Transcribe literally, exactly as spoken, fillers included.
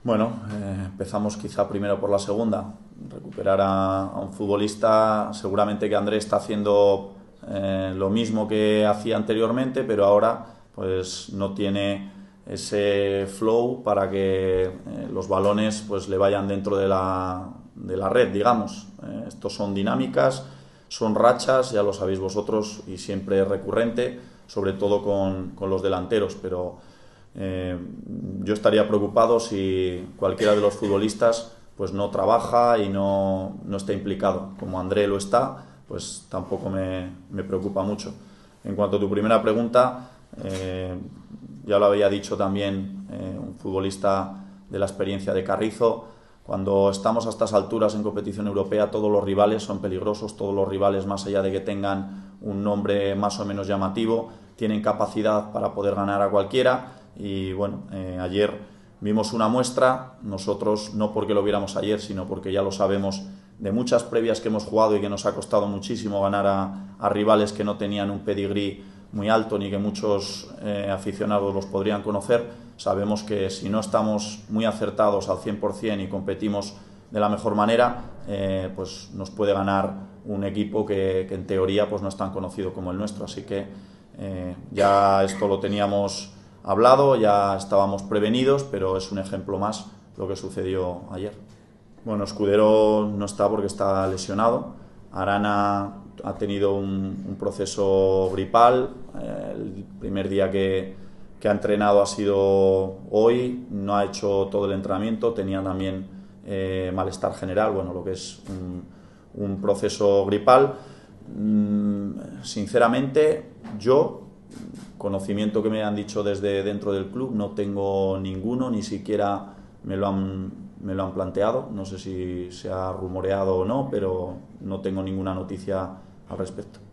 Bueno, eh, empezamos quizá primero por la segunda. Recuperar a, a un futbolista, seguramente que André está haciendo eh, lo mismo que hacía anteriormente, pero ahora pues no tiene ese flow para que eh, los balones pues le vayan dentro de la, de la red, digamos. Eh, estos son dinámicas, son rachas, ya lo sabéis vosotros, y siempre es recurrente, sobre todo con, con los delanteros, pero Eh, yo estaría preocupado si cualquiera de los futbolistas pues no trabaja y no, no está implicado. Como André lo está, pues tampoco me, me preocupa mucho. En cuanto a tu primera pregunta, eh, ya lo había dicho también eh, un futbolista de la experiencia de Carrizo, cuando estamos a estas alturas en competición europea todos los rivales son peligrosos, todos los rivales, más allá de que tengan un nombre más o menos llamativo, tienen capacidad para poder ganar a cualquiera. Y bueno, eh, ayer vimos una muestra, nosotros no porque lo viéramos ayer, sino porque ya lo sabemos de muchas previas que hemos jugado y que nos ha costado muchísimo ganar a, a rivales que no tenían un pedigrí muy alto ni que muchos eh, aficionados los podrían conocer. Sabemos que si no estamos muy acertados al cien por cien y competimos de la mejor manera, eh, pues nos puede ganar un equipo que, que en teoría pues no es tan conocido como el nuestro. Así que eh, ya esto lo teníamos hablado, ya estábamos prevenidos, pero es un ejemplo más lo que sucedió ayer. Bueno, Escudero no está porque está lesionado. Arana ha tenido un, un proceso gripal. Eh, el primer día que, que ha entrenado ha sido hoy. No ha hecho todo el entrenamiento. Tenía también eh, malestar general, bueno, lo que es un, un proceso gripal. Mm, sinceramente, yo conocimiento que me han dicho desde dentro del club no tengo ninguno, ni siquiera me lo han, me lo han planteado. No sé si se ha rumoreado o no, pero no tengo ninguna noticia al respecto.